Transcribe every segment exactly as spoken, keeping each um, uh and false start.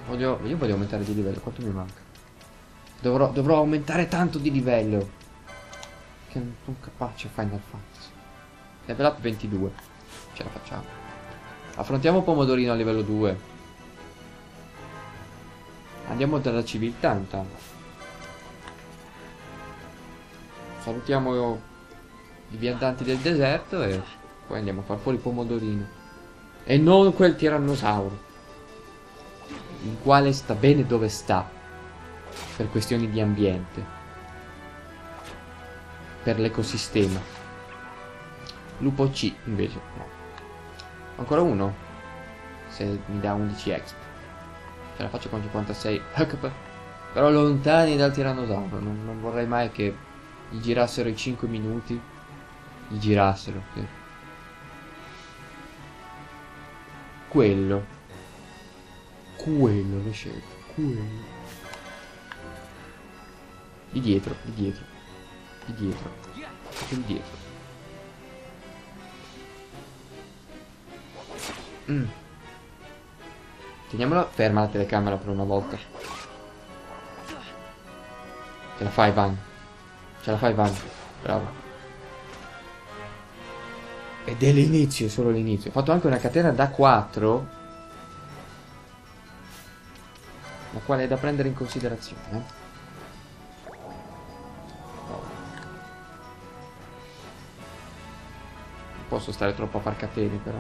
Voglio, io voglio aumentare di livello. Quanto mi manca? Dovrò, dovrò aumentare tanto di livello. Che non sono capace a Final Fantasy. Level up ventidue. Ce la facciamo. Affrontiamo Pomodorino a livello due. Andiamo dalla civiltà intanto. Salutiamo i viandanti del deserto e poi andiamo a far fuori Pomodorino. E non quel tirannosauro, il quale sta bene dove sta, per questioni di ambiente, per l'ecosistema. Lupo C invece no. Ancora uno, se mi dà undici exp. Ce la faccio con cinquantasei H P. Però lontani dal tirannosauro. Non, non vorrei mai che gli girassero i cinque minuti. Gli girassero sì. Quello Quello l'ho scelto. Quello Di dietro, di dietro, di dietro, di dietro. Mm. Teniamola ferma la telecamera per una volta. Ce la fai, Van. Ce la fai, Van. Bravo. Ed è l'inizio, solo l'inizio. Ho fatto anche una catena da quattro, la quale è da prendere in considerazione. Eh? No. Non posso stare troppo a far catene, però.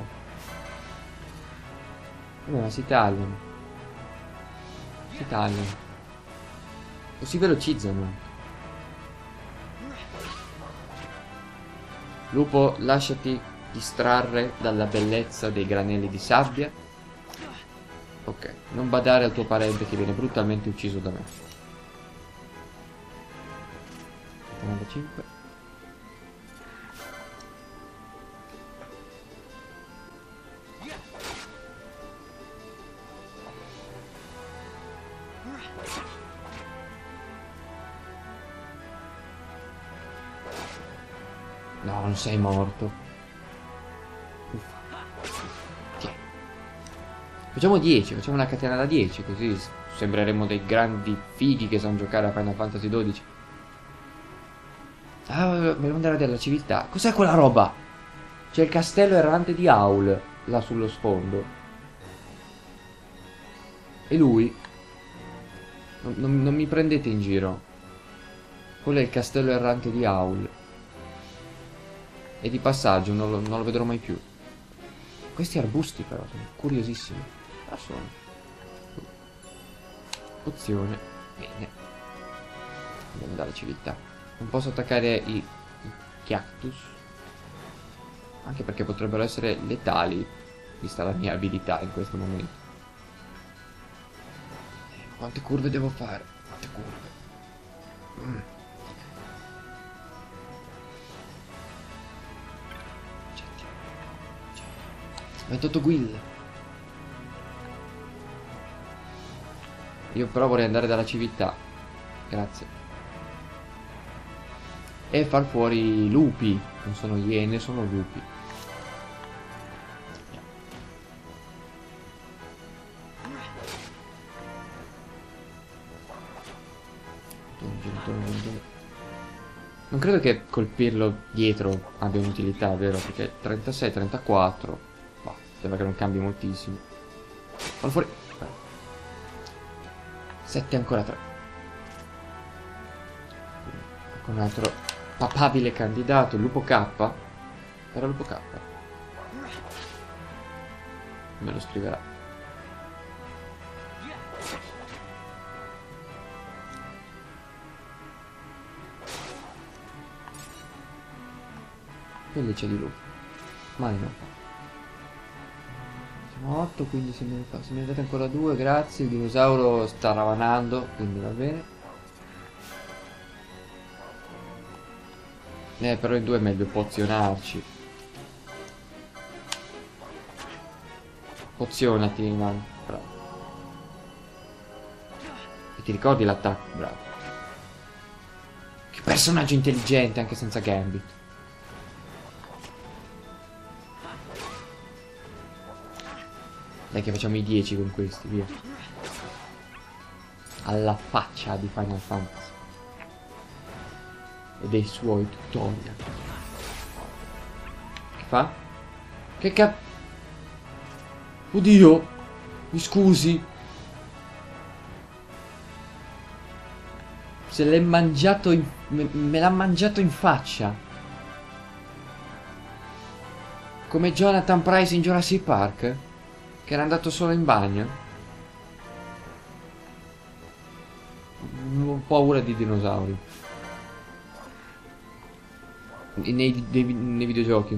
Ma si tagliano. Si tagliano. O si velocizzano. Lupo, lasciati distrarre dalla bellezza dei granelli di sabbia. Ok, non badare al tuo parente che viene brutalmente ucciso da me. novantacinque. No, non sei morto. Uffa. Tieni. Facciamo dieci, facciamo una catena da dieci, così sembreremo dei grandi fighi che sanno giocare a Final Fantasy dodici. Ah, volevo andare della civiltà. Cos'è quella roba? C'è il castello errante di Aul là sullo sfondo. E lui? Non, non, non mi prendete in giro. Quello è il castello errante di Aul. E di passaggio non lo, non lo vedrò mai più. Questi arbusti però sono curiosissimi. Ah, sono. Pozione. Bene. Andiamo dalla civiltà. Non posso attaccare i, i cactus. Anche perché potrebbero essere letali, vista la mia abilità in questo momento. Quante curve devo fare? Quante curve? Mm. ventotto Guild. Io però vorrei andare dalla civiltà. Grazie. E far fuori i lupi. Non sono iene, sono lupi. Non credo che colpirlo dietro abbia un'utilità, vero? Perché trentasei, trentaquattro. Bah, sembra che non cambi moltissimo. Fallo fuori. sette ancora tre. Con un altro papabile candidato, il lupo K. Era lupo K. Me lo scriverà. Pelliccia di lupo. Male non fa. Siamo otto, quindi se me ne, fa, se me ne date ancora due, grazie. Il dinosauro sta ravanando, quindi va bene. Eh, però in due è meglio pozionarci. Pozionati, man. Bravo. E ti ricordi l'attacco? Bravo. Che personaggio intelligente, anche senza Gambit. Dai che facciamo i dieci con questi, via. alla faccia di Final Fantasy e dei suoi tutorial. Che fa? Che cap... Oddio! Mi scusi! Se l'è mangiato in... me, me l'ha mangiato in faccia. Come Jonathan Price in Jurassic Park, che era andato solo in bagno. Ho paura di dinosauri. Nei, nei, nei videogiochi.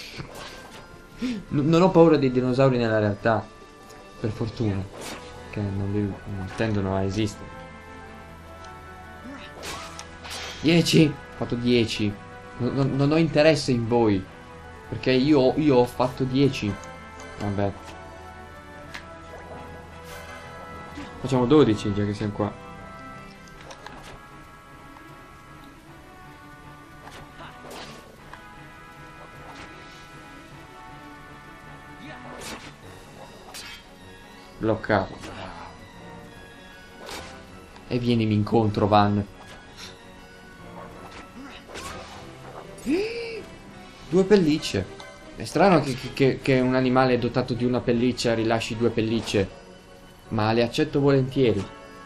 Non ho paura dei dinosauri nella realtà. Per fortuna. Che non, li, non tendono a esistere. dieci. Ho fatto dieci. Non, non, non ho interesse in voi. Perché io, io ho fatto dieci. Vabbè. Facciamo dodici già che siamo qua. Bloccato. E vienimi incontro, Van. Due pellicce. È strano che, che, che un animale dotato di una pelliccia rilasci due pellicce, ma le accetto volentieri.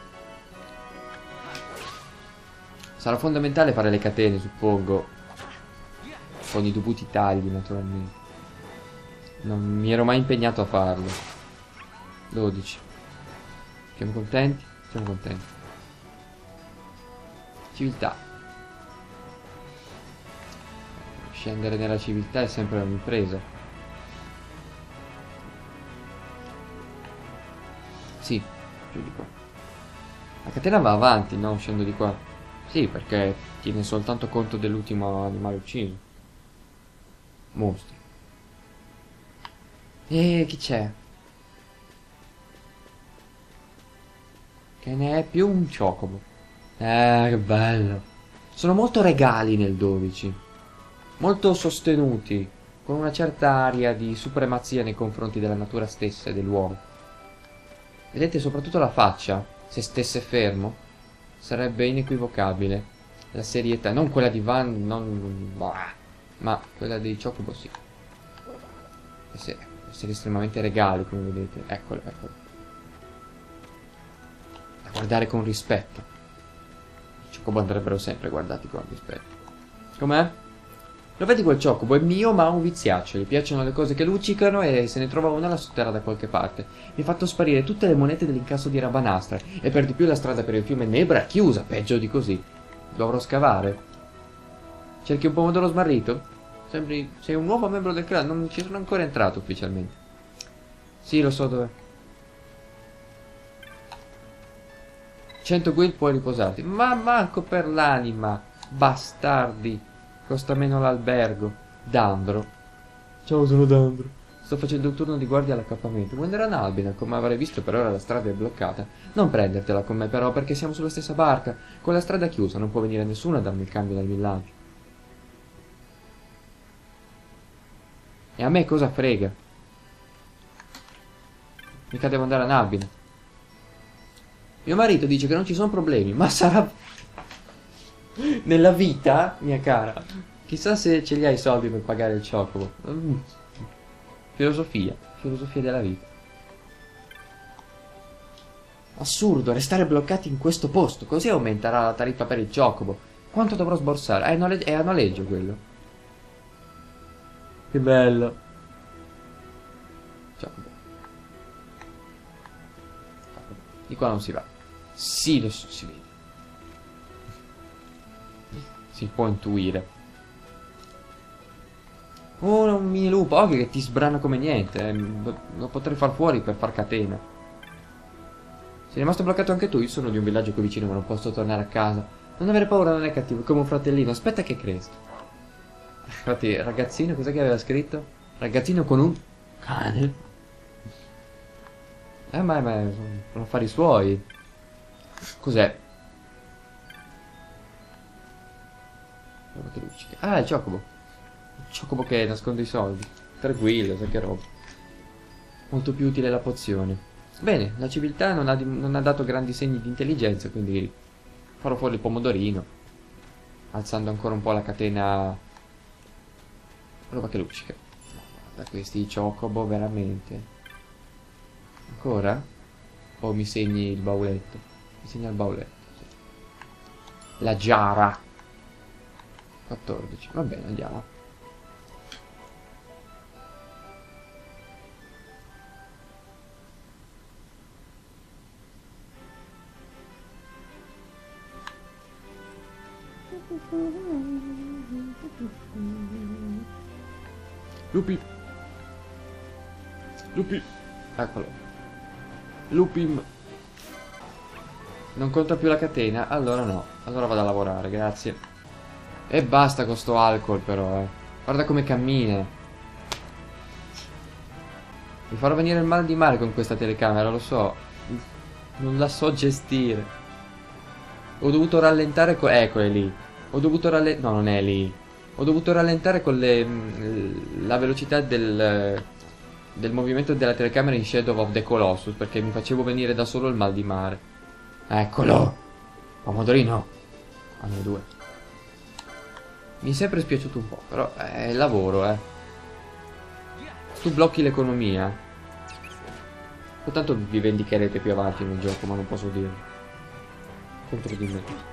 Sarà fondamentale fare le catene, suppongo, con i dovuti tagli, naturalmente. Non mi ero mai impegnato a farlo. dodici. Siamo contenti? Siamo contenti. Civiltà. Scendere nella civiltà è sempre un'impresa. Sì, più di qua. La catena va avanti, non scendo di qua. Sì, perché tiene soltanto conto dell'ultimo animale ucciso. Mostri. E chi c'è? Che ne è più un Chocobo. Eh, che bello. Sono molto regali nel dodici. Molto sostenuti, con una certa aria di supremazia nei confronti della natura stessa e dell'uomo. Vedete soprattutto la faccia, se stesse fermo, sarebbe inequivocabile. La serietà, non quella di Van, non... bah, ma quella dei Chocobo sì. Essere, essere estremamente regali, come vedete. Eccolo, eccolo. Da guardare con rispetto. I Chocobo andrebbero sempre guardati con rispetto. Com'è? Lo vedi quel Chocobo? È mio ma ha un viziaccio. Gli piacciono le cose che luccicano e se ne trova una la sotterra da qualche parte. Mi ha fatto sparire tutte le monete dell'incasso di Rabanastra e per di più la strada per il fiume Nebra è chiusa, peggio di così. Dovrò scavare. Cerchi un pomodoro smarrito? Sembri... sei un nuovo membro del clan, non ci sono ancora entrato ufficialmente. Sì, lo so dov'è. cento guild puoi riposarti. Ma manco per l'anima. Bastardi. Costa meno l'albergo. Dandro. Ciao, sono Dandro. Sto facendo un turno di guardia all'accampamento. Vuoi andare a Nalbina? Come avrai visto per ora la strada è bloccata. Non prendertela con me però perché siamo sulla stessa barca. Con la strada chiusa non può venire nessuno a darmi il cambio dal villaggio. E a me cosa frega? Mica devo andare a Nalbina. Mio marito dice che non ci sono problemi, ma sarà... nella vita, mia cara. Chissà se ce li hai i soldi per pagare il Chocobo. Mm. Filosofia. Filosofia della vita. Assurdo, restare bloccati in questo posto. Così aumenterà la tariffa per il Chocobo. Quanto dovrò sborsare? È, nole- è a noleggio quello. Che bello. Chocobo. Di qua non si va. Sì, lo so, si vede. Si può intuire. Oh, un mini lupo. Occhio che ti sbrana come niente. Eh. Lo potrei far fuori per far catena. Sei rimasto bloccato anche tu? Io sono di un villaggio qui vicino ma non posso tornare a casa. Non avere paura, non è cattivo. È come un fratellino. Aspetta che cresca. Infatti, ragazzino, cos'è che aveva scritto? Ragazzino con un cane. Eh, ma, ma sono affari suoi. Cos'è? Ah, il Chocobo. Il Chocobo che nasconde i soldi. Tranquillo, sai che roba. Molto più utile la pozione. Bene, la civiltà non ha, non ha dato grandi segni di intelligenza, quindi farò fuori il pomodorino, alzando ancora un po' la catena. Roba che luccica. Da questi chocobo veramente. Ancora? O mi segni il bauletto? Mi segna il bauletto, sì. La giara. quattordici, va bene, andiamo. Lupi. Lupi. Eccolo. Lupim. Non conta più la catena? Allora no. Allora vado a lavorare, grazie. E basta con sto alcol però, eh. Guarda come cammina. Mi farò venire il mal di mare con questa telecamera, lo so. Non la so gestire. Ho dovuto rallentare con... Eccole lì. Ho dovuto rallentare... No, non è lì. Ho dovuto rallentare con le... la velocità del... del movimento della telecamera in Shadow of the Colossus, perché mi facevo venire da solo il mal di mare. Eccolo! Pomodorino! A noi due. Mi è sempre spiaciuto un po', però è il lavoro, eh. Tu blocchi l'economia. O tanto vi vendicherete più avanti nel gioco, ma non posso dirlo. Contro di me.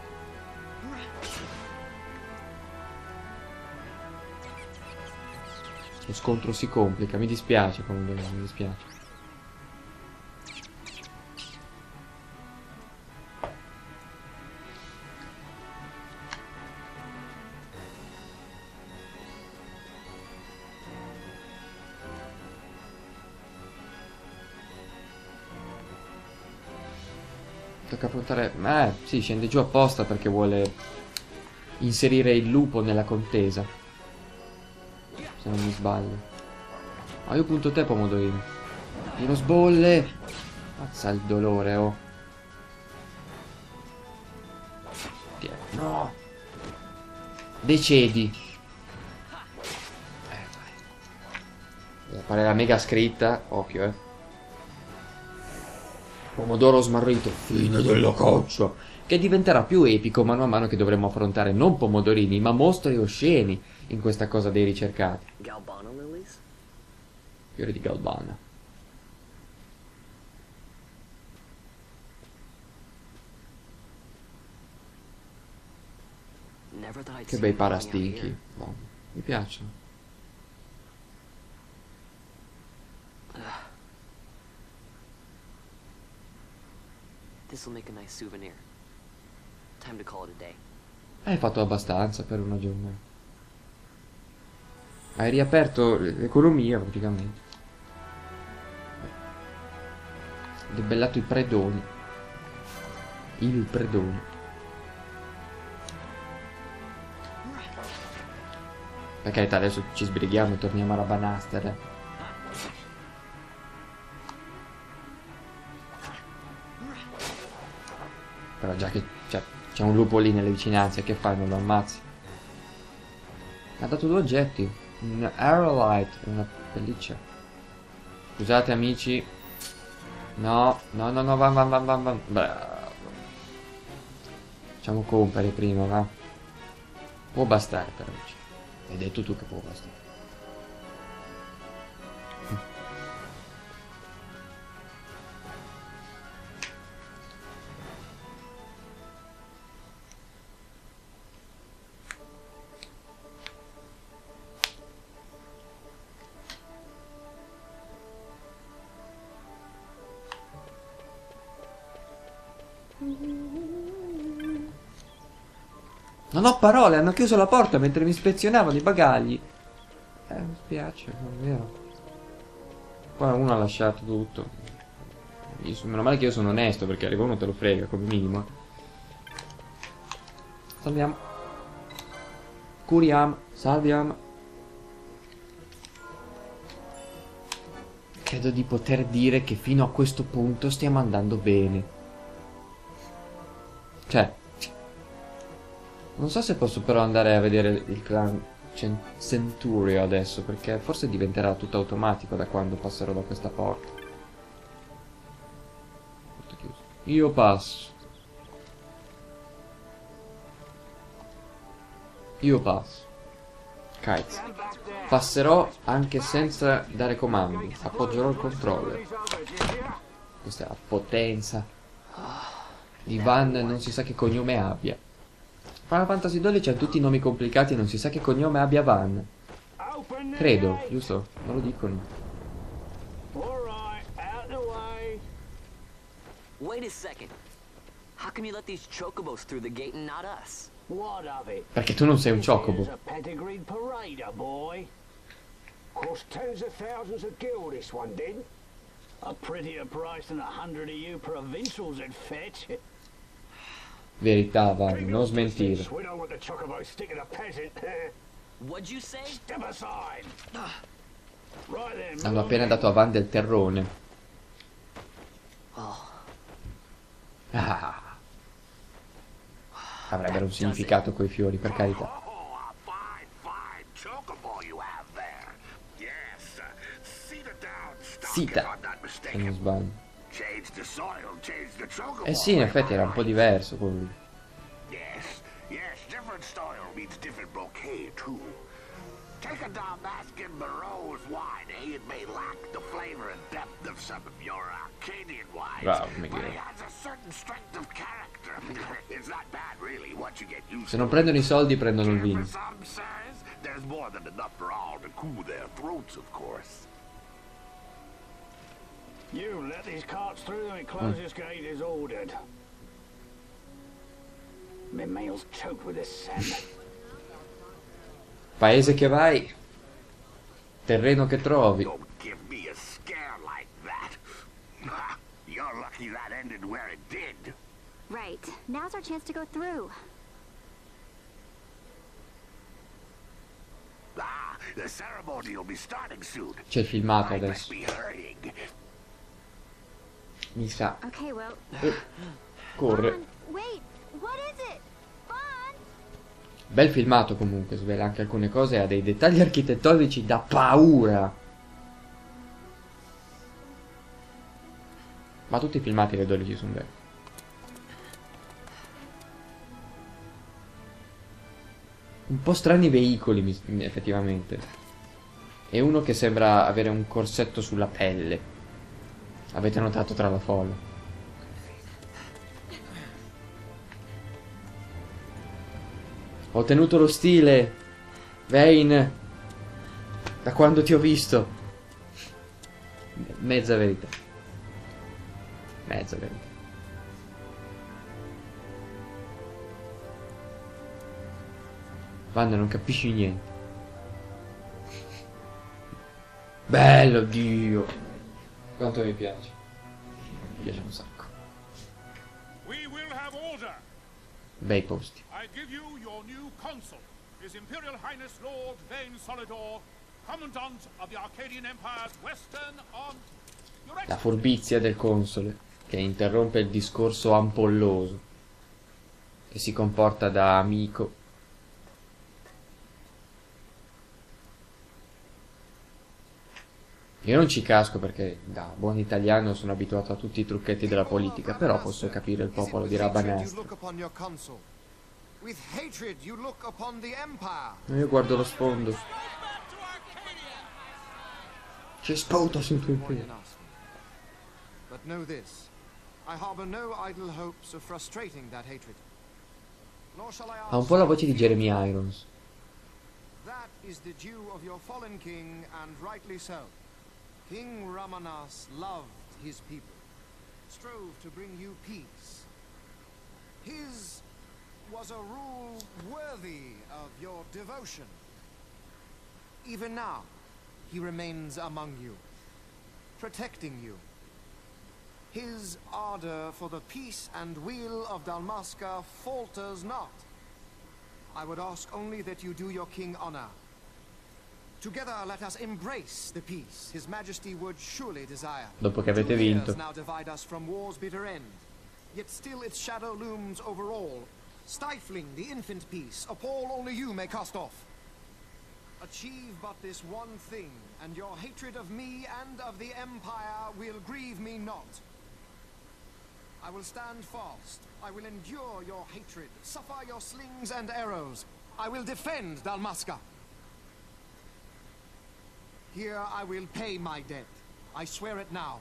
Lo scontro si complica, mi dispiace comunque, mi dispiace. Tocca affrontare... Eh, sì, scende giù apposta perché vuole inserire il lupo nella contesa. Se non mi sbaglio. Ma io punto te, pomodorino. Tiro sbolle. Mazza il dolore, oh. No. Decedi. Eh, vai. Deve fare la mega scritta. Occhio, eh. Pomodoro smarrito. Fine della caccia. Che diventerà più epico mano a mano che dovremo affrontare non pomodorini, ma mostri osceni in questa cosa dei ricercati. Galbana lilies? Fiori di galbana. Never thought I'd Che see bei them growing out parastinchi. here. No, mi piacciono. This'll make a nice souvenir. Time to call it a day. Hai fatto abbastanza per una giornata. Hai riaperto l'economia praticamente. Debellato i predoni. Il predone. Per carità, adesso ci sbrighiamo e torniamo alla Banaster. Eh. Però già che c'è un lupo lì nelle vicinanze, che fai? Non lo ammazzi? Ha dato due oggetti. Un Aerolite e una pelliccia. Scusate amici. No, no, no, no, va, va, va, va, va. Bravo. Facciamo compere prima, va. Può bastare per oggi. Hai detto tu che può bastare. Non ho parole, hanno chiuso la porta mentre mi ispezionavano i bagagli. Eh, mi spiace, non è vero. Poi uno ha lasciato tutto. Io, meno male che io sono onesto, perché arriva uno te lo frega, come minimo. Salviamo. Curiamo, salviamo. Credo di poter dire che fino a questo punto stiamo andando bene. Cioè... Non so se posso però andare a vedere il clan Centurio adesso, perché forse diventerà tutto automatico da quando passerò da questa porta. Io passo. Io passo. Kites. Passerò anche senza dare comandi. Appoggerò il controller. Questa è la potenza di Van, non si sa che cognome abbia. Final Fantasy dodici ha tutti i nomi complicati e non si sa che cognome abbia Van. Credo, giusto? Non lo dicono. Wait a second. How come you let these chocobos through the gate and not us? What of it? Perché tu non sei un This chocobo. is a pedigreed parader, boy. Cost tens of thousands of gil, this one did. A prettier price than a hundred of you provincials would fetch. Verità, Van, Keep non your smentire. distance. We don't want the chocobos sticking a peasant. What'd you say? Step aside. Right then, Hanno move appena in. dato a Van del terrone. Oh, Ah. Avrebbero un significato quei fiori, per carità. Oh, a fine, fine chocobo you have there. Yes, uh, cedar down stock Sita, if I'm not se non mistaken. sbaglio. Change the soil, change the chocobo. Eh sì, in effetti era un po' diverso quello. Yes, yes, different soil means different bouquet too. Take a Dalmascan Barrow's wine, eh? It may lack the flavor and depth of some of your Arcadian wines, Bravo, but Miguel. it has a certain strength of character. It's not bad, really, once you get used Se to non it. prendono i soldi, prendono il Care vino. for some, sirs? There's more than enough for all to cool their throats, of course. You let these carts through and close this gate as ordered. My mail's choked with this sand. Paese che vai, terreno che trovi. Don't give me a scare like that. You're lucky that ended where it did. Right. Now's our chance to go through. Ah, the ceremony will be starting soon. C'è il filmato I best adesso. be hurrying. Mi sa. Okay, well. Eh, corre. Vaughn, wait. What is it? Vaughn? Bel filmato comunque, svela anche alcune cose, ha dei dettagli architettonici da paura. Ma tutti i filmati le dodici sono belli. Un po' strani i veicoli, mi- effettivamente. E uno che sembra avere un corsetto sulla pelle. Avete notato tra la folla. Ho tenuto lo stile, Vayne, da quando ti ho visto. Mezza verità. Mezza verità. Quando non capisci niente. Bello, Dio. Quanto mi piace. Mi piace un sacco. We will have order. Bei posti. I give you your new consul, His Imperial Highness Lord Vayne Solidor, Commandant of the Arcadian Empire's Western on... Your La Excellency. furbizia del console, che interrompe il discorso ampolloso, che si comporta da amico. Io non ci casco perché da buon italiano sono abituato a tutti i trucchetti della politica, però posso capire il popolo di Rabanastre. With hatred you look upon the Empire. Io guardo lo sfondo. Back to Arcadia. C'è sputo sul tuo More piede. than asking. But know this, I harbor no idle hopes of frustrating that hatred. Nor shall I Ha un po' la voce di Jeremy Irons. That is the due of your fallen king, and rightly so. King Ramanas loved his people, strove to bring you peace. His was a rule worthy of your devotion. Even now, he remains among you, protecting you. His ardor for the peace and weal of Dalmasca falters not. I would ask only that you do your king honor. Together let us embrace the peace His Majesty would surely desire. Dopo che avete Two years vinto. now divide us from war's bitter end, yet still its shadow looms over all, stifling the infant peace a pall only you may cast off. Achieve but this one thing, and your hatred of me and of the Empire will grieve me not. I will stand fast. I will endure your hatred, suffer your slings and arrows. I will defend Dalmasca. Here I will pay my debt. I swear it now.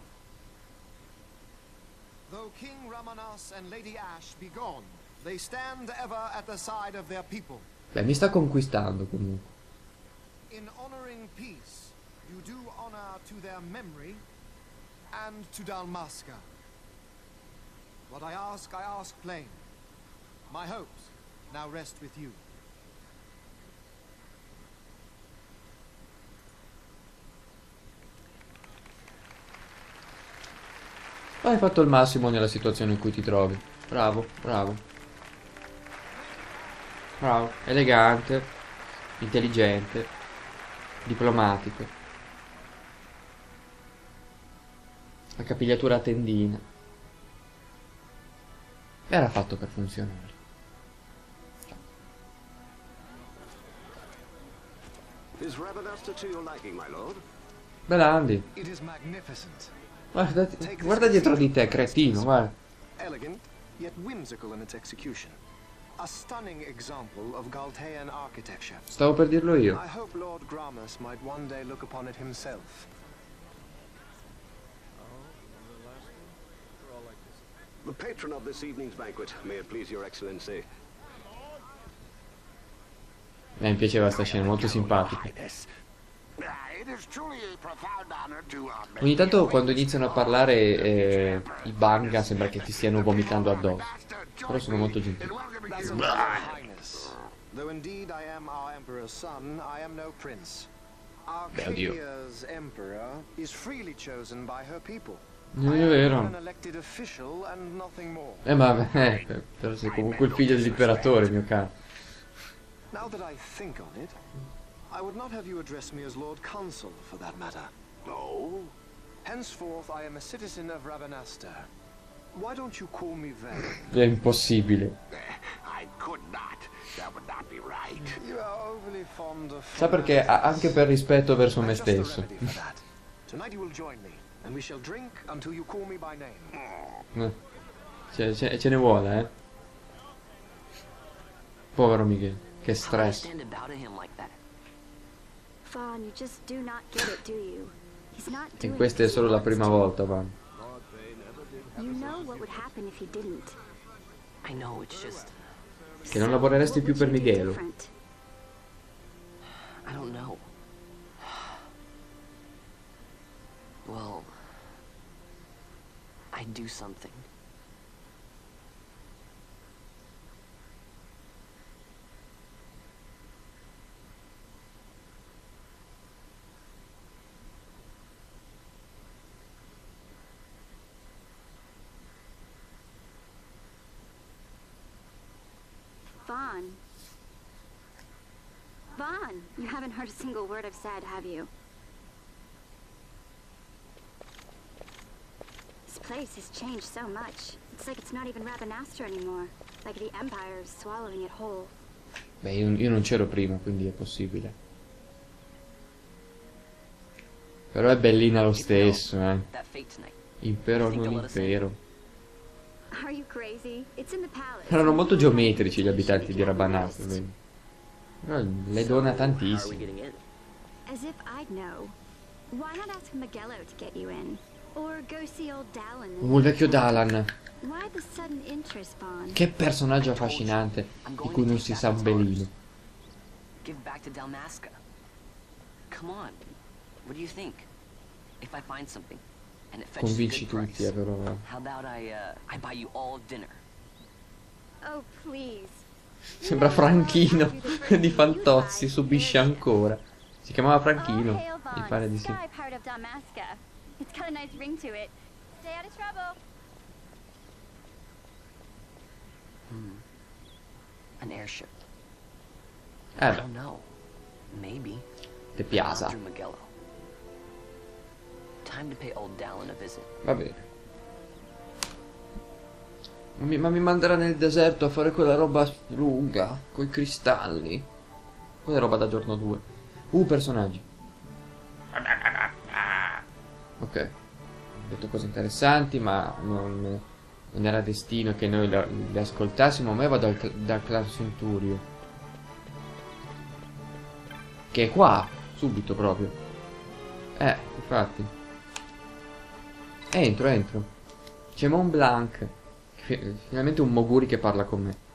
Though King Ramanas and Lady Ash be gone, they stand ever at the side of their people. Beh, mi sta conquistando comunque. In honoring peace, you do honor to their memory and to Dalmasca. What I ask, I ask plain. My hopes now rest with you. Hai fatto il massimo nella situazione in cui ti trovi. Bravo, bravo. Bravo, elegante, intelligente, diplomatico. La capigliatura a tendina. Era fatto per funzionare. Is Rabanasta to your liking, my lord? Belandi. It is magnificent. Guarda, guarda dietro di te, cretino, guarda. Elegant, yet whimsical in its execution. A stunning example of Galtean architecture. Stavo per dirlo io. I hope Lord Gramus might one day look upon it himself. The patron of this evening's banquet, may it please your excellency. Eh, mi piaceva sta scena, molto simpatica. Ogni tanto quando iniziano a parlare eh, i Banga sembra che ti stiano vomitando addosso. Però sono molto gentili. Though indeed I am our emperor's son, I am no prince. Beh, oddio. Arcadia's emperor is freely chosen by her people. Non è vero. An elected official and nothing more. Eh ma eh, però sei comunque il figlio dell'imperatore, mio caro. Now that I think on it, I would not have you address me as Lord Consul, for that matter. No? Henceforth, I am a citizen of Rabanasta. Why don't you call me that? È impossibile. I could not. That would not be right. You are overly fond of... Sa perché? A- anche per rispetto verso me I've just a stesso. remedy for that. Tonight you will join me, and we shall drink until you call me by name. Eh. Ce, ce, ce ne vuole, eh. Povero Miguel, che How do I stress. stand about him like that? Fawn, you just do not get it, do you? He's not E doing questa è it 'cause solo he la wants prima to. volta, Van. You know what would happen if he didn't. I know, it's just... Che non lavoreresti What più would per you do Miguelo. different? I don't know. Well... I'd do something. Vaughn. Vaughn, you haven't heard a single word I've said, have you? This place has changed so much. It's like it's not even Rabanastre anymore. Like the Empire is swallowing it whole. Beh, io, io non c'ero prima, quindi è possibile. Però è bellina lo stesso, eh. That fate tonight. Impero non impero. Are you crazy? It's in the palace. Erano molto geometrici gli abitanti di Rabanastre, vedi? Però le dona How are we tantissimo. getting in? As if I'd know. Why not ask Magello to get you in? Or go see old Dallin? Uh, il vecchio Dalan. Why the sudden interest, Vaughn? Che personaggio affascinante, di cui non si sa un belino. Give back to Dalmasca. Come on. What do you think? If I find something and it fetches a Convinci good tutti, eh, price, però. how about I uh, I buy you all dinner? Oh, please. Sembra Franchino di Fantozzi, subisce ancora. Si chiamava Franchino, Oh, hail, mi Vaughn, pare di sì. sky part of Dalmasca. It's got a nice ring to it. Stay out of trouble. Hmm. An airship. Eh I beh, don't know. Maybe. te piasa. Through Magello. Time to pay old Dallin a visit. Va bene. Ma mi, ma mi manderà nel deserto a fare quella roba lunga, coi cristalli. Quella è roba da giorno due. Uh, personaggi. Ok. Ho detto cose interessanti, ma non, Non era destino che noi le ascoltassimo, ma io vado dal, dal clan Centurio. Che è qua, subito proprio. Eh, infatti. Entro, entro. C'è Mont Blanc. Finalmente un Moguri che parla con me.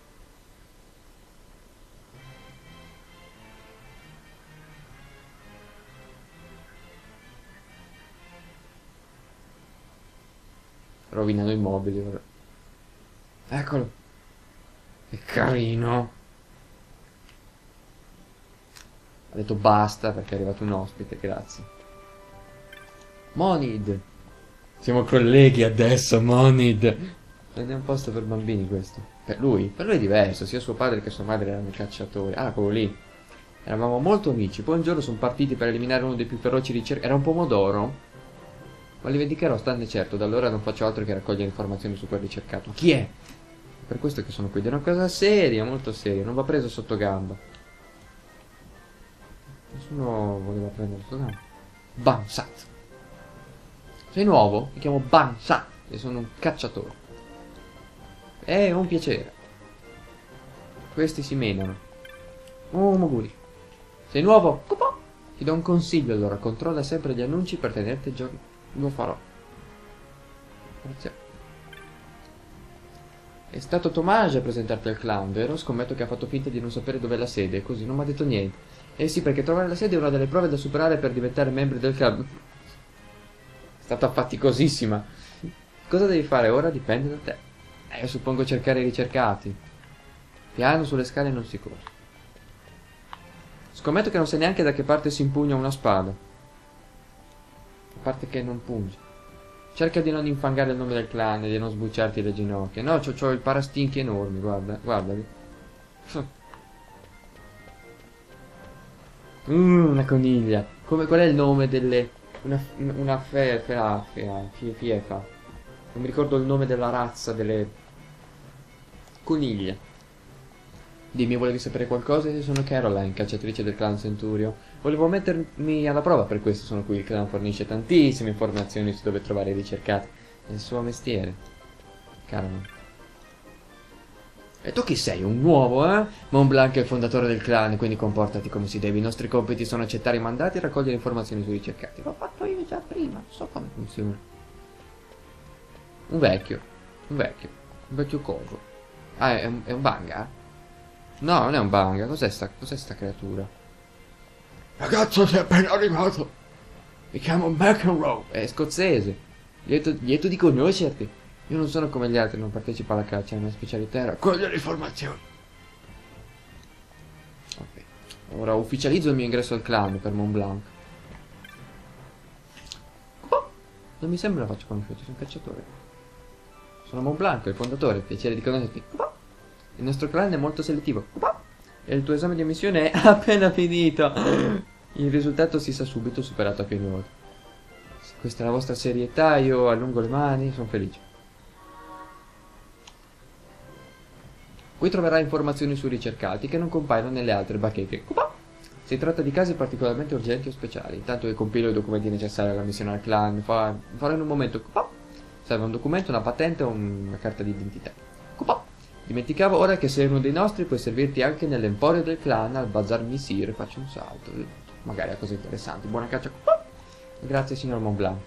Rovinano i mobili ora. Eccolo. Che carino. Ha detto basta perché è arrivato un ospite, grazie. Monid. Siamo colleghi adesso, Monid. Non è un posto per bambini questo. Per lui, per lui è diverso, sia suo padre che sua madre erano cacciatori. Ah, quello lì. Eravamo molto amici, poi un giorno sono partiti per eliminare uno dei più feroci ricercatori. Era un pomodoro? Ma li vendicherò, stanne certo, da allora non faccio altro che raccogliere informazioni su quel ricercato. Chi è? Per questo che sono qui, è una cosa seria, molto seria, non va preso sotto gamba. Nessuno voleva prendere sotto gamba. Bansat. Sei nuovo? Mi chiamo Bansat e sono un cacciatore. È un piacere. Questi si menano. Oh, Moguri. Sei nuovo? Cupò. Ti do un consiglio allora, controlla sempre gli annunci per tenerti aggiornato. Lo farò. Grazie. È stato Tomage a presentarti al clan, vero? Scommetto che ha fatto finta di non sapere dov'è la sede, così non mi ha detto niente. Eh sì, perché trovare la sede è una delle prove da superare per diventare membri del club. È stata faticosissima. Cosa devi fare ora? Dipende da te. Eh, suppongo cercare i ricercati. Piano sulle scale non si corre. Scommetto che non sai neanche da che parte si impugna una spada. A parte che non pungi. Cerca di non infangare il nome del clan e di non sbucciarti le ginocchia. No, c'ho, c'ho il parastinchi enorme, guarda, guardali. Mm, una coniglia. Come, qual è il nome delle... Una, una fe, fea, fea, fie, fiefa. Non mi ricordo il nome della razza delle... Coniglia. Dimmi, volevi sapere qualcosa? Io sono Caroline, cacciatrice del clan Centurio. Volevo mettermi alla prova, per questo sono qui. Il clan fornisce tantissime informazioni su dove trovare i ricercati. È il suo mestiere. Caroline. E tu chi sei? Un nuovo, eh? Mont Blanc è il fondatore del clan, quindi comportati come si deve. I nostri compiti sono accettare i mandati e raccogliere informazioni sui ricercati. L'ho fatto io già prima, non so come funziona. Un vecchio. Un vecchio. Un vecchio coso. Ah, è un, è un banga? No, non è un banga. Cos'è sta, cos'è sta creatura? Ragazzo, sei appena arrivato. Mi chiamo McEnroe. È scozzese. Lieto, lieto di conoscerti. Io non sono come gli altri, non partecipo alla caccia. La mia specialità è raccogliere informazioni. Ok. Ora ufficializzo il mio ingresso al clan per Mont Blanc. Oh, non mi sembra faccia conosciuto, sono un cacciatore. Sono Mont Blanc, il fondatore. Piacere di conoscerti. Oh. Il nostro clan è molto selettivo. E il tuo esame di ammissione è appena finito. Il risultato si sa subito, superato a piedi voti. Se questa è la vostra serietà, io allungo le mani, sono felice. Qui troverai informazioni sui ricercati che non compaiono nelle altre bacheche. Si tratta di casi particolarmente urgenti o speciali. Intanto che compilo i documenti necessari alla missione al clan, fa... farò in un momento. Serve un documento, una patente o una carta di identità. Dimenticavo ora che sei uno dei nostri, puoi servirti anche nell'emporio del clan, al Bazar Misir. Faccio un salto. Magari a cose interessanti. Buona caccia. Grazie, signor Mont Blanc.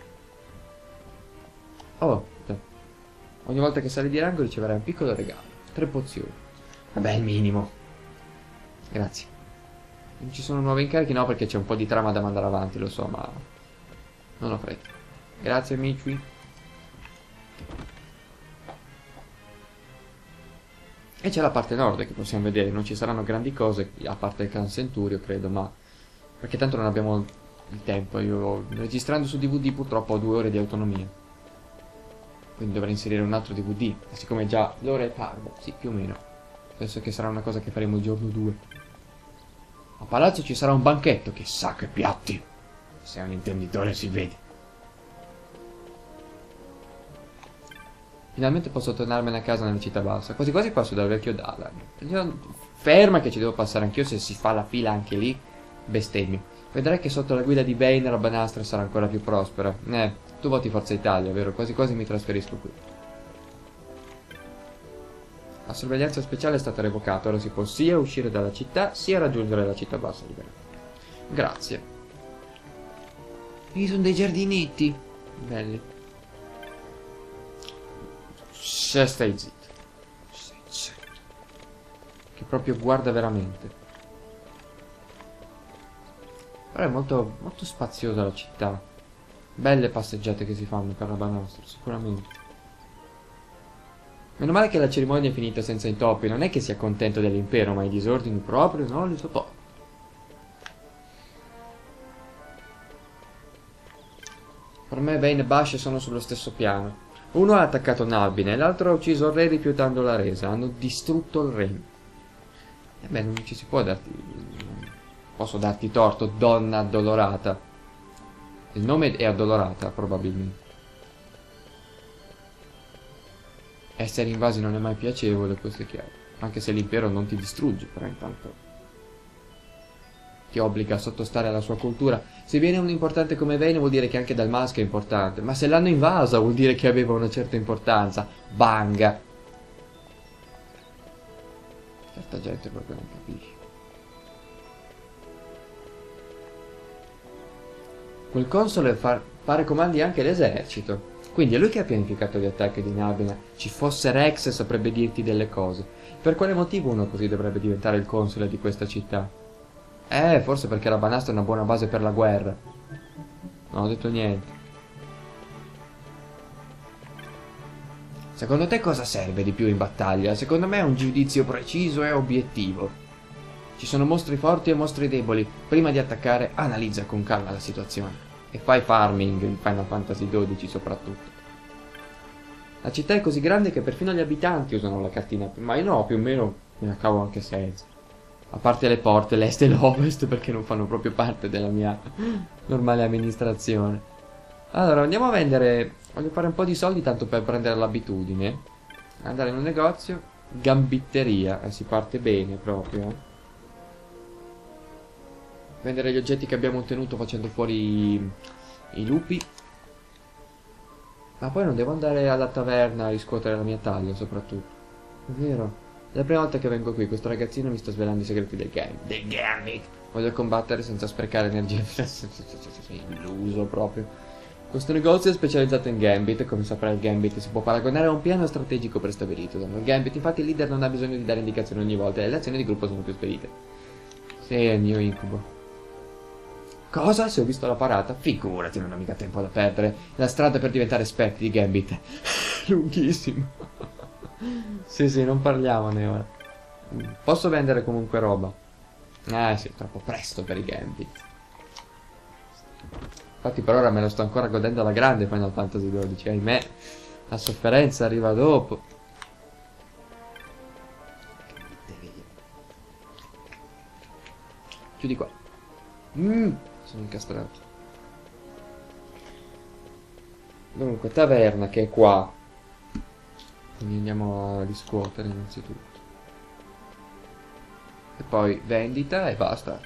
Oh, ogni volta che sali di rango riceverai un piccolo regalo. Tre pozioni. Vabbè, il minimo. Grazie. Non ci sono nuovi incarichi? No, perché c'è un po' di trama da mandare avanti, lo so, ma non ho fretta. Grazie, amici. E c'è la parte nord che possiamo vedere. Non ci saranno grandi cose, a parte il clan Centurio, credo, ma... perché tanto non abbiamo il tempo. Io, registrando su D V D, purtroppo ho due ore di autonomia. Quindi dovrei inserire un altro D V D. E siccome già l'ora è tarda, sì, più o meno. Penso che sarà una cosa che faremo il giorno due. A palazzo ci sarà un banchetto, chissà che piatti. Se è un intenditore si vede. Finalmente posso tornarmene a casa nella città bassa. Quasi quasi passo dal vecchio Dala. Io, ferma che ci devo passare anch'io, se si fa la fila anche lì. Bestemmio. Vedrai che sotto la guida di Bane la Banastra sarà ancora più prospera. Eh, tu voti Forza Italia, vero? Quasi quasi mi trasferisco qui. La sorveglianza speciale è stata revocata, ora si può sia uscire dalla città, sia raggiungere la città bassa libera. Grazie. Qui sono dei giardinetti. Belli. Se stai zitto. Stai zitto. Che proprio guarda veramente. Però è molto, molto spaziosa la città. Belle passeggiate che si fanno per Rabanastre, sicuramente. Meno male che la cerimonia è finita senza intoppi, non è che sia contento dell'impero, ma i disordini proprio non li sopporto. Per me Vayne e Bash sono sullo stesso piano. Uno ha attaccato Nalbine e l'altro ha ucciso il re rifiutando la resa. Hanno distrutto il regno. E beh, non ci si può darti... Posso darti torto, donna addolorata. Il nome è addolorata, probabilmente. Essere invasi non è mai piacevole, questo è chiaro. Anche se l'impero non ti distrugge, però intanto ti obbliga a sottostare alla sua cultura. Se viene un importante come Vayne vuol dire che anche Dalmasca è importante. Ma se l'hanno invasa vuol dire che aveva una certa importanza. Banga! Certa gente proprio non capisce. Quel console fa, pare comandi anche l'esercito. Quindi è lui che ha pianificato gli attacchi di Nalbina. Ci fosse Rex saprebbe dirti delle cose. Per quale motivo uno così dovrebbe diventare il console di questa città? Eh, forse perché Rabanastre è una buona base per la guerra. Non ho detto niente. Secondo te cosa serve di più in battaglia? Secondo me è un giudizio preciso e obiettivo. Ci sono mostri forti e mostri deboli. Prima di attaccare, analizza con calma la situazione. E fai farming in Final Fantasy dodici soprattutto. La città è così grande che perfino gli abitanti usano la cartina. Ma io no, più o meno me la cavo anche senza. A parte le porte, l'est e l'ovest, perché non fanno proprio parte della mia normale amministrazione. Allora, andiamo a vendere... Voglio fare un po' di soldi tanto per prendere l'abitudine. Andare in un negozio. Gambitteria. E eh, si parte bene proprio. Eh. Vendere gli oggetti che abbiamo ottenuto facendo fuori i, i lupi. Ma poi non devo andare alla taverna a riscuotere la mia taglia, soprattutto. È vero. È la prima volta che vengo qui, questo ragazzino mi sta svelando i segreti del game. Del Gambit. Voglio combattere senza sprecare energia. Illuso proprio. Questo negozio è specializzato in Gambit. Come saprai il Gambit si può paragonare a un piano strategico prestabilito. Nel Gambit infatti il leader non ha bisogno di dare indicazioni ogni volta e le azioni di gruppo sono più spedite. Sì, è il mio incubo. Cosa? Se ho visto la parata? Figurati, non ho mica tempo da perdere. La strada per diventare esperti di Gambit. Lunghissimo. Sì, sì, non parliamone ora. Posso vendere comunque roba? Ah, sì, troppo presto per i Gambit. Infatti per ora me lo sto ancora godendo alla grande Final Fantasy dodici. Ahimè, la sofferenza arriva dopo. Chiudi qua. Mmm. Sono incastrato. Dunque, taverna che è qua. Quindi andiamo a riscuotere innanzitutto. E poi vendita e basta.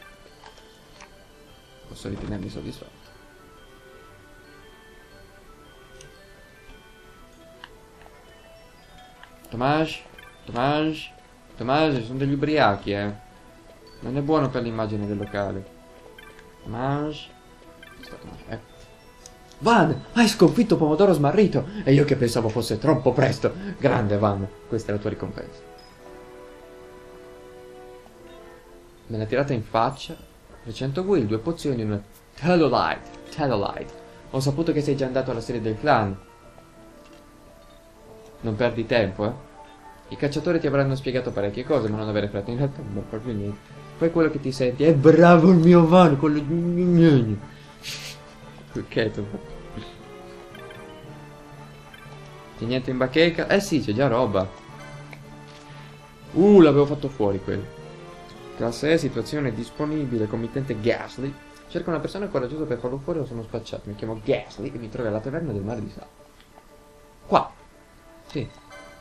Posso ritenermi soddisfatto. Tomas, Tomas, Tomas, sono degli ubriachi, eh. Non è buono per l'immagine del locale. Tomas. Ecco. Van, hai sconfitto Pomodoro smarrito. E io che pensavo fosse troppo presto. Grande Van, questa è la tua ricompensa. Me l'ha tirata in faccia. trecento will, due pozioni e una Telolite. Telolite. Ho saputo che sei già andato alla serie del clan. Non perdi tempo, eh. I cacciatori ti avranno spiegato parecchie cose, ma non avere fretta. In realtà non proprio niente. Poi quello che ti senti è bravo il mio Van, quello... Ok, tu. C'è niente in bacheca? Eh sì, c'è già roba. Uh, l'avevo fatto fuori quello. Classe E, situazione disponibile, committente Ghastly. Cerco una persona coraggiosa per farlo fuori o sono spacciato. Mi chiamo Ghastly e mi trovo alla taverna del mare di Sal. Qua. Sì.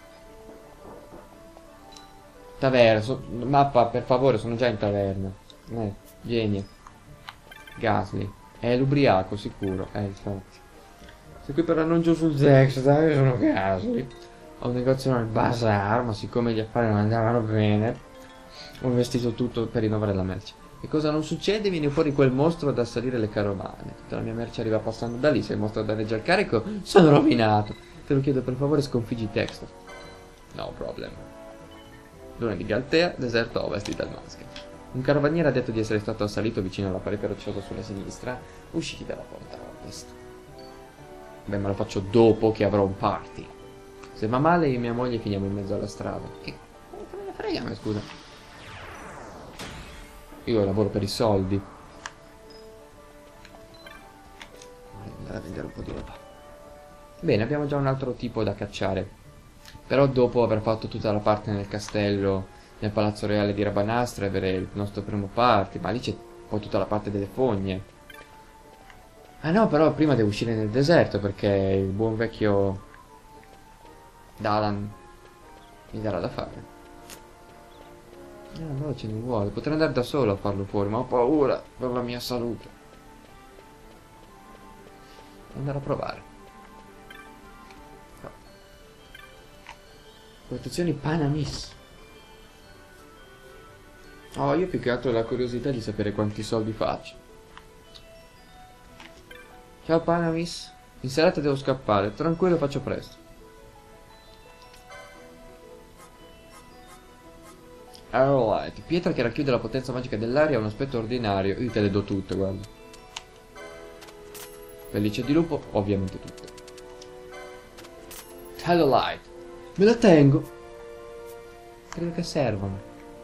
Taverna, so, mappa per favore, sono già in taverna. Eh, genio. Ghastly. È l'ubriaco sicuro, eh infatti. Se qui per non giù sul Zex, dai, sono Ghastly. Ho un negozio nel bazar, ma siccome gli affari non andavano bene, ho investito tutto per rinnovare la merce. E cosa non succede? Viene fuori quel mostro ad assalire le carovane. Tutta la mia merce arriva passando da lì. Se il mostro danneggia il carico, sono rovinato. Te lo chiedo per favore, sconfiggi Dexter. No problem. Luna di Galtea, deserto ovest di Dalmasca. Un carovaniere ha detto di essere stato assalito vicino alla parete rocciosa sulla sinistra, usciti dalla porta ovest. Beh, me lo faccio dopo che avrò un party. Se va male io e mia moglie finiamo in mezzo alla strada. Che me ne frega, ma scusa. Io lavoro per i soldi. Vorrei andare a vendere un po' di roba. Bene, abbiamo già un altro tipo da cacciare. Però dopo aver fatto tutta la parte nel castello, nel palazzo reale di Rabanastre, avere il nostro primo party. Ma lì c'è poi tutta la parte delle fogne. Ah no, però prima devo uscire nel deserto, perché il buon vecchio Dalan mi darà da fare. Eh, allora ce ne vuole. Potrei andare da solo a farlo fuori, ma ho paura per la mia salute. Andare a provare. No. Protezioni Panamis. Oh, io più che altro ho la curiosità di sapere quanti soldi faccio. Ciao Panamis. In serata devo scappare. Tranquillo, faccio presto. Arrowlight. Pietra che racchiude la potenza magica dell'aria ha un aspetto ordinario. Io te le do tutte, guarda. Pelliccia di lupo, ovviamente tutte. Arrowlight. Me la tengo. Credo che servano.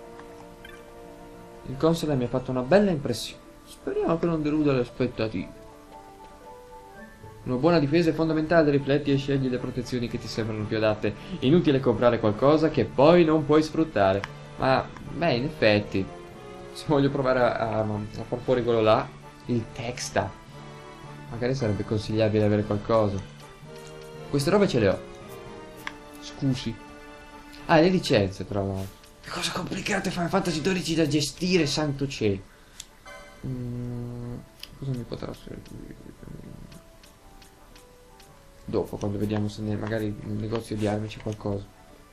Il console mi ha fatto una bella impressione. Speriamo che non deluda le aspettative. Una buona difesa è fondamentale, rifletti e scegli le protezioni che ti sembrano più adatte. Inutile comprare qualcosa che poi non puoi sfruttare. Ma, beh, in effetti, se voglio provare a, a, a far fuori quello là, il Texta, magari sarebbe consigliabile avere qualcosa. Queste robe ce le ho. Scusi. Ah, le licenze, tra l'altro. Che cosa complicate Final Fantasy dodici da gestire, santo cielo. Mm, cosa mi potrà servire? Dopo, quando vediamo se ne, magari nel negozio di armi c'è qualcosa.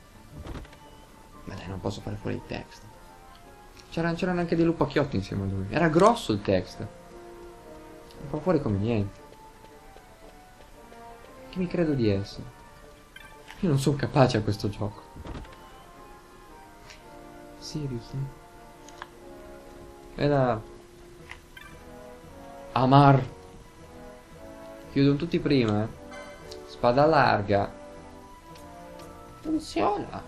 Ma dai, non posso fare fuori il text. C'erano anche dei lupacchiotti insieme a lui. Era grosso il text. Un po' fuori come niente. Chi mi credo di essere? Io non sono capace a questo gioco. Seriously? Era... Amar. Chiudono tutti prima, eh. Spada larga. Funziona.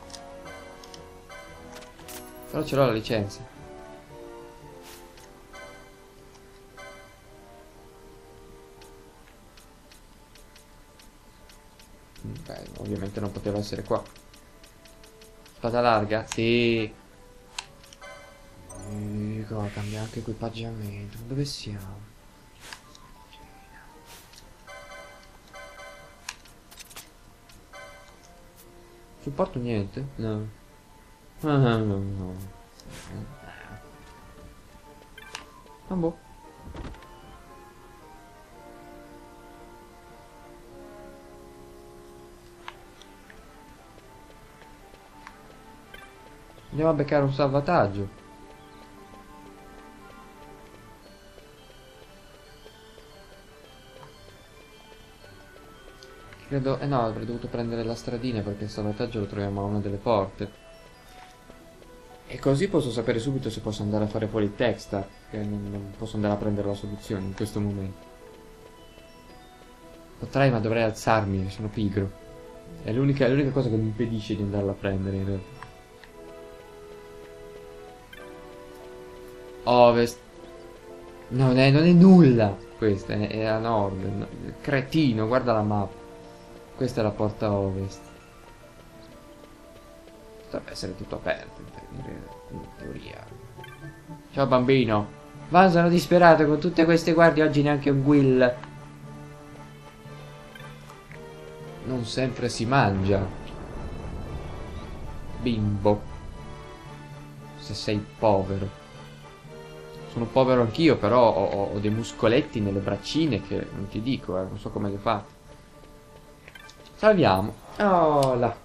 Però ce l'ho la licenza. Beh, ovviamente non poteva essere qua. Spada larga? Sì. Ecco, cambia anche equipaggiamento. Dove siamo? Supporto niente? No. Ah, no, no, no. Ah, boh. Andiamo a beccare un salvataggio. Credo... Eh no, avrei dovuto prendere la stradina perché il salvataggio lo troviamo a una delle porte. E così posso sapere subito se posso andare a fare fuori il Texta, che non, non posso andare a prendere la soluzione in questo momento. Potrei, ma dovrei alzarmi, sono pigro. È l'unica cosa che mi impedisce di andarla a prendere in realtà. Ovest. Non è, non è nulla questa, è, è a nord. No, cretino, guarda la mappa. Questa è la porta ovest. Dovrebbe essere tutto aperto in teoria. Ciao bambino. Ma sono disperato con tutte queste guardie. Oggi neanche un Will. Non sempre si mangia. Bimbo. Se sei povero. Sono povero anch'io, però ho, ho dei muscoletti nelle braccine che non ti dico, eh, non so come le fa. Salviamo. Oh là.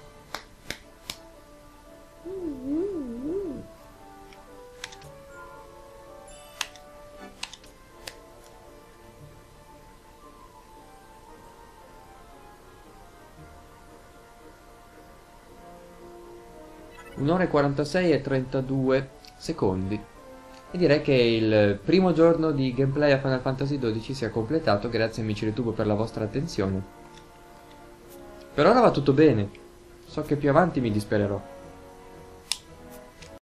un'ora e quarantasei e trentadue secondi. E direi che il primo giorno di gameplay a Final Fantasy dodici sia completato. Grazie amici di YouTube per la vostra attenzione. Per ora va tutto bene. So che più avanti mi dispererò.